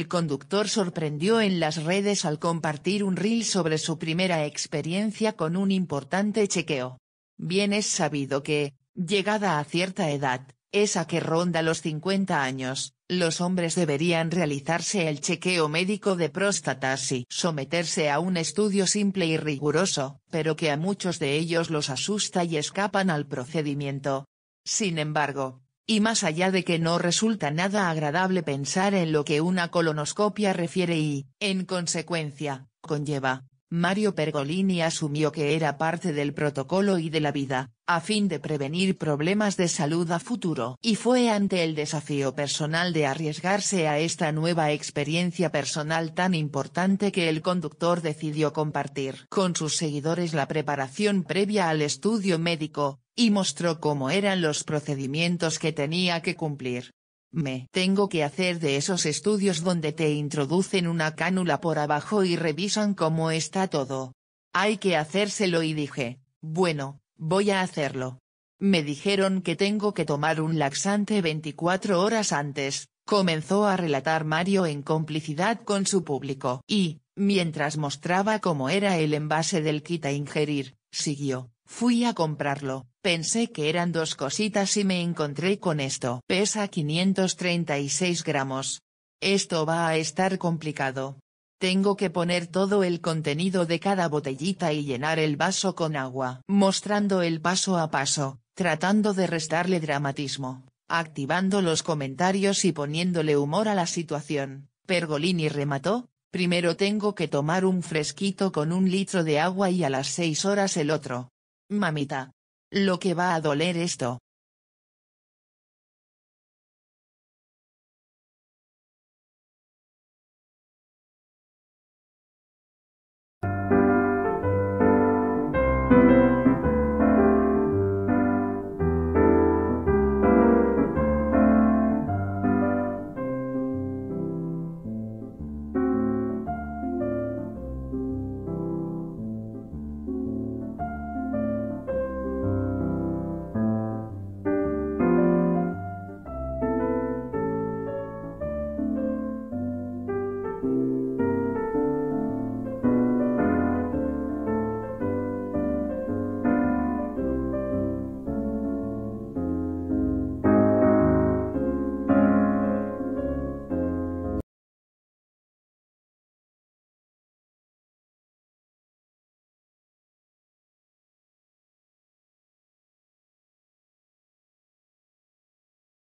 El conductor sorprendió en las redes al compartir un reel sobre su primera experiencia con un importante chequeo. Bien es sabido que, llegada a cierta edad, esa que ronda los 50 años, los hombres deberían realizarse el chequeo médico de próstata y someterse a un estudio simple y riguroso, pero que a muchos de ellos los asusta y escapan al procedimiento. Sin embargo, y más allá de que no resulta nada agradable pensar en lo que una colonoscopia refiere y, en consecuencia, conlleva, Mario Pergolini asumió que era parte del protocolo y de la vida, a fin de prevenir problemas de salud a futuro. Y fue ante el desafío personal de arriesgarse a esta nueva experiencia personal tan importante que el conductor decidió compartir con sus seguidores la preparación previa al estudio médico, y mostró cómo eran los procedimientos que tenía que cumplir. Me tengo que hacer de esos estudios donde te introducen una cánula por abajo y revisan cómo está todo. Hay que hacérselo y dije, bueno, voy a hacerlo. Me dijeron que tengo que tomar un laxante 24 horas antes, comenzó a relatar Mario en complicidad con su público. Y, mientras mostraba cómo era el envase del kit a ingerir, siguió. Fui a comprarlo, pensé que eran 2 cositas y me encontré con esto. Pesa 536 gramos. Esto va a estar complicado. Tengo que poner todo el contenido de cada botellita y llenar el vaso con agua. Mostrando el paso a paso, tratando de restarle dramatismo, activando los comentarios y poniéndole humor a la situación, Pergolini remató. Primero tengo que tomar un fresquito con 1 litro de agua y a las 6 horas el otro. Mamita. Lo que va a doler esto.